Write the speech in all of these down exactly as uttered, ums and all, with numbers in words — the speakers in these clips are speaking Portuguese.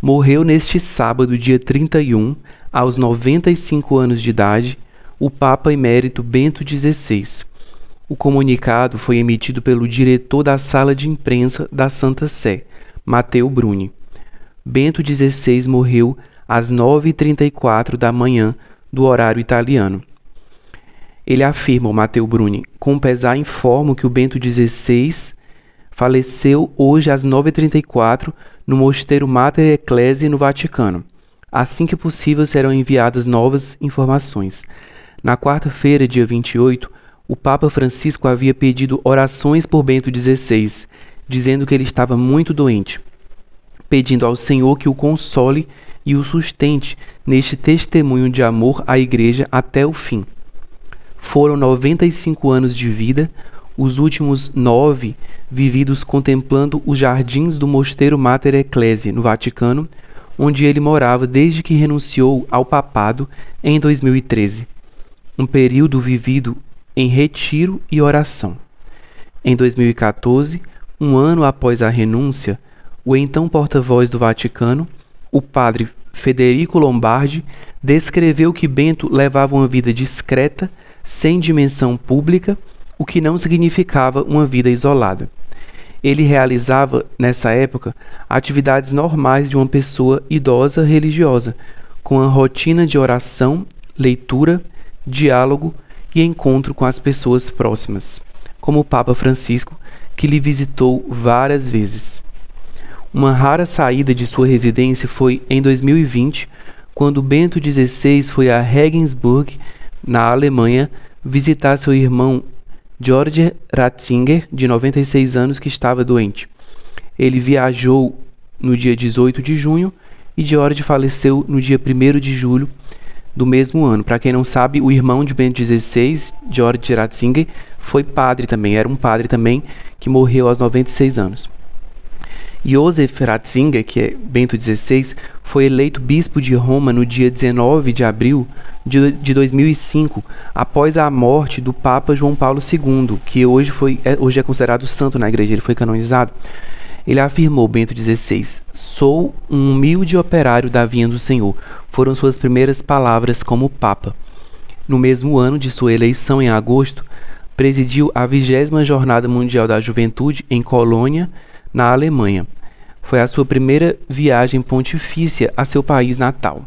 Morreu neste sábado, dia trinta e um, aos noventa e cinco anos de idade, o Papa Emérito Bento dezesseis. O comunicado foi emitido pelo diretor da Sala de Imprensa da Santa Sé, Matteo Bruni. Bento dezesseis morreu às nove e trinta e quatro da manhã do horário italiano. Ele afirma, o Matteo Bruni: com pesar informo que o Bento dezesseis faleceu hoje às nove e trinta e quatro no Mosteiro Mater Ecclesiae no Vaticano. Assim que possível serão enviadas novas informações. Na quarta-feira, dia vinte e oito, o Papa Francisco havia pedido orações por Bento dezesseis, dizendo que ele estava muito doente, pedindo ao Senhor que o console e o sustente neste testemunho de amor à Igreja até o fim. Foram noventa e cinco anos de vida, os últimos nove vividos contemplando os jardins do Mosteiro Mater Ecclesiae no Vaticano, onde ele morava desde que renunciou ao papado em dois mil e treze. Um período vivido em retiro e oração. Em dois mil e quatorze, um ano após a renúncia, o então porta-voz do Vaticano, o padre Federico Lombardi, descreveu que Bento levava uma vida discreta, sem dimensão pública, o que não significava uma vida isolada. Ele realizava, nessa época, atividades normais de uma pessoa idosa religiosa, com a rotina de oração, leitura, diálogo e encontro com as pessoas próximas, como o Papa Francisco, que lhe visitou várias vezes. Uma rara saída de sua residência foi em dois mil e vinte, quando Bento dezesseis foi a Regensburg, na Alemanha, visitar seu irmão Georg Ratzinger, de noventa e seis anos, que estava doente. Ele viajou no dia dezoito de junho e Georg faleceu no dia primeiro de julho do mesmo ano. Para quem não sabe, o irmão de Bento dezesseis, Georg Ratzinger, foi padre também, era um padre também, que morreu aos noventa e seis anos. Josef Ratzinger, que é Bento dezesseis, foi eleito bispo de Roma no dia dezenove de abril de dois mil e cinco, após a morte do Papa João Paulo segundo, que hoje, foi, é, hoje é considerado santo na igreja, ele foi canonizado. Ele afirmou, Bento dezesseis: sou um humilde operário da vinha do Senhor. Foram suas primeiras palavras como Papa. No mesmo ano de sua eleição, em agosto, presidiu a vigésima Jornada Mundial da Juventude em Colônia, na Alemanha. Foi a sua primeira viagem pontifícia a seu país natal.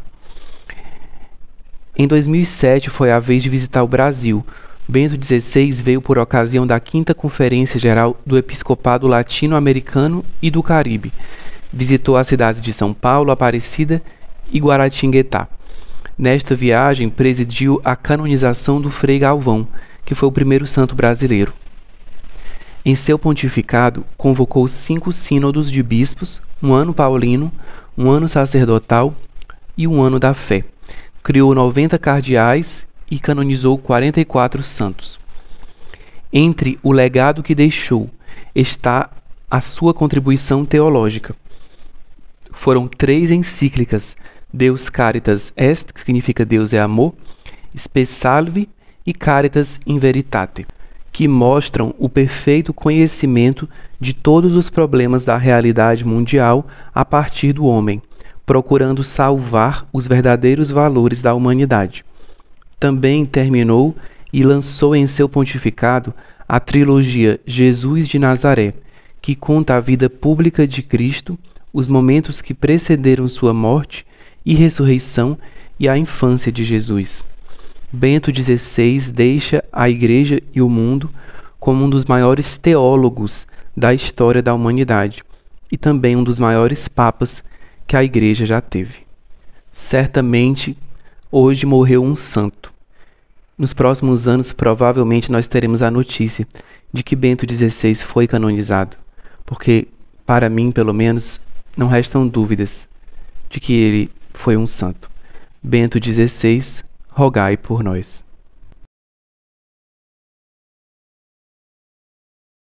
Em dois mil e sete foi a vez de visitar o Brasil. Bento dezesseis veio por ocasião da quinta Conferência Geral do Episcopado Latino-Americano e do Caribe. Visitou as cidades de São Paulo, Aparecida e Guaratinguetá. Nesta viagem, presidiu a canonização do Frei Galvão, que foi o primeiro santo brasileiro. Em seu pontificado, convocou cinco sínodos de bispos, um ano paulino, um ano sacerdotal e um ano da fé. Criou noventa cardeais e canonizou quarenta e quatro santos. Entre o legado que deixou está a sua contribuição teológica. Foram três encíclicas: Deus Caritas Est, que significa Deus é amor, Spe Salvi e Caritas in Veritate, que mostram o perfeito conhecimento de todos os problemas da realidade mundial a partir do homem, procurando salvar os verdadeiros valores da humanidade. Também terminou e lançou em seu pontificado a trilogia Jesus de Nazaré, que conta a vida pública de Cristo, os momentos que precederam sua morte e ressurreição e a infância de Jesus. Bento dezesseis deixa a Igreja e o mundo como um dos maiores teólogos da história da humanidade e também um dos maiores papas que a Igreja já teve. Certamente, hoje morreu um santo. Nos próximos anos, provavelmente, nós teremos a notícia de que Bento dezesseis foi canonizado, porque, para mim, pelo menos, não restam dúvidas de que ele foi um santo. Bento dezesseis, rogai por nós.